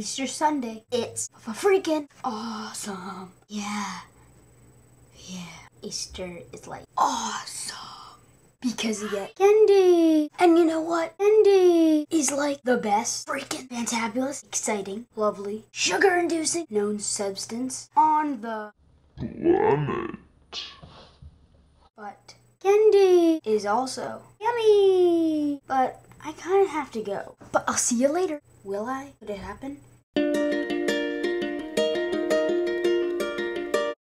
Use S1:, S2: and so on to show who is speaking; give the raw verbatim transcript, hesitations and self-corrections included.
S1: Easter Sunday. It's a freaking awesome. Yeah. Yeah. Easter is like awesome. Because you get candy. And you know what? Candy is like the best, freaking fantabulous, exciting, lovely, sugar-inducing known substance on the
S2: planet.
S1: But candy is also yummy. But I kind of have to go. But I'll see you later. Will I? Would it happen?